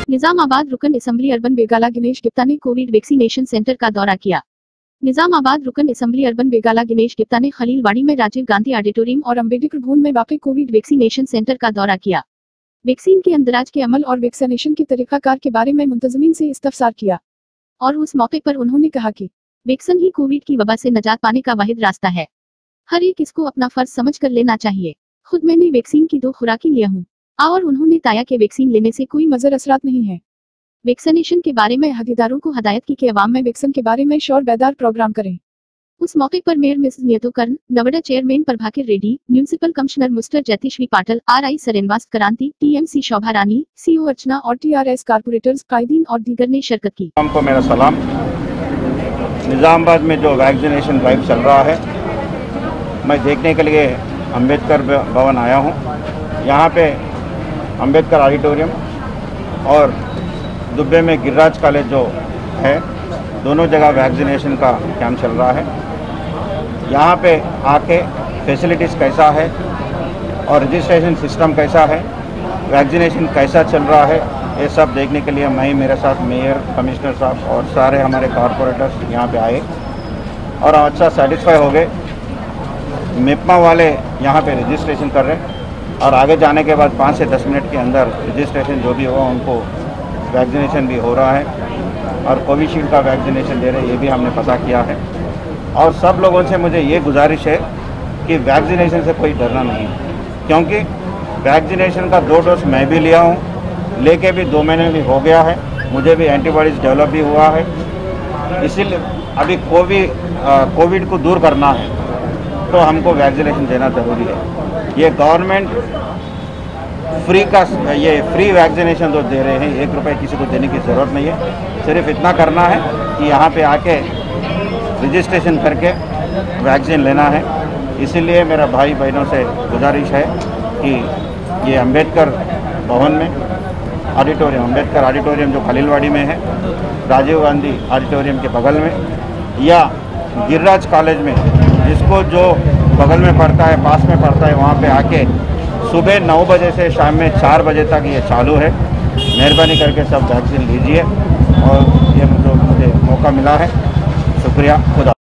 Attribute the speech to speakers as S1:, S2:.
S1: निजामाबाद रुकन assembly urban Bigala Ganesh Gupta ने covid vaccination centre का दौरा किया। निजामाबाद रुकन असेंबली अर्बन बेगाला गणेश गुप्ता ने खलीलवाड़ी में राजीव गांधी ऑडिटोरियम और अम्बेडकर भवन में वाक़ कोविड वैक्सीनेशन सेंटर का दौरा किया। वैक्सीन के अंदराज के अमल और वैक्सीनेशन के तरीकाकार के बारे में मुंतज़मीन से इस्तफसार किया और उस मौके पर उन्होंने कहा कि वैक्सीन ही कोविड की वबा से निजात पाने का वाहिद रास्ता है। हर एक इसको अपना फर्ज समझ कर लेना चाहिए। खुद मैंने वैक्सीन की 2 खुराकें लिया हूँ और उन्होंने बताया कि वैक्सीन लेने से कोई मज़र असरात नहीं है। वैक्सीनेशन के बारे में हदीदारों को हदायत की कि अवाम में वैक्सीन के बारे में शोर बेदार प्रोग्राम करें। उस मौके पर मेयर मिसेस नियतोकरण, नवड़ा chairman Prabhakar Reddy, municipal commissioner Mr जयतीश्वी पाटिल, RI सरेनवास क्रांति, TMC शोभा रानी, CO अर्चना और TRS कारपोरेटर्स, कायदीन और दीगर ने शिरकत की।
S2: आपको मेरा सलाम। निजामाबाद में जो वैक्सीनेशन ड्राइव चल रहा है, मैं देखने के लिए अम्बेडकर भवन आया हूँ। यहाँ पे अम्बेडकर ऑडिटोरियम और दुब्बे में गिरिराज कॉलेज जो है, दोनों जगह वैक्सीनेशन का कैंप चल रहा है। यहाँ पे आके फैसिलिटीज़ कैसा है और रजिस्ट्रेशन सिस्टम कैसा है, वैक्सीनेशन कैसा चल रहा है, ये सब देखने के लिए मैं, मेरे साथ मेयर, कमिश्नर साहब और सारे हमारे कॉरपोरेटर्स यहाँ पे आए और अच्छा सेटिस्फाई हो गए। मेपमा वाले यहाँ पे रजिस्ट्रेशन कर रहे हैं और आगे जाने के बाद 5 से 10 मिनट के अंदर रजिस्ट्रेशन जो भी होगा उनको वैक्सीनेशन भी हो रहा है और कोविशील्ड का वैक्सीनेशन दे रहे हैं, ये भी हमने पता किया है। और सब लोगों से मुझे ये गुजारिश है कि वैक्सीनेशन से कोई डरना नहीं है, क्योंकि वैक्सीनेशन का 2 डोज मैं भी लिया हूँ, लेके भी 2 महीने भी हो गया है, मुझे भी एंटीबॉडीज़ डेवलप भी हुआ है। इसीलिए अभी कोविड को दूर करना है तो हमको वैक्सीनेशन देना ज़रूरी है। ये गवर्नमेंट फ्री वैक्सीनेशन जो दे रहे हैं, 1 रुपये किसी को देने की ज़रूरत नहीं है। सिर्फ इतना करना है कि यहाँ पे आके रजिस्ट्रेशन करके वैक्सीन लेना है। इसीलिए मेरा भाई बहनों से गुजारिश है कि ये अम्बेडकर भवन में अम्बेडकर ऑडिटोरियम जो खलीलवाड़ी में है, राजीव गांधी ऑडिटोरियम के बगल में, या गिरिराज कॉलेज में जिसको जो बगल में पड़ता है, पास में पड़ता है, वहाँ पे आके सुबह 9 बजे से शाम में 4 बजे तक ये चालू है। मेहरबानी करके सब वैक्सीन लीजिए और ये मुझे मौका मिला है, शुक्रिया। खुदा।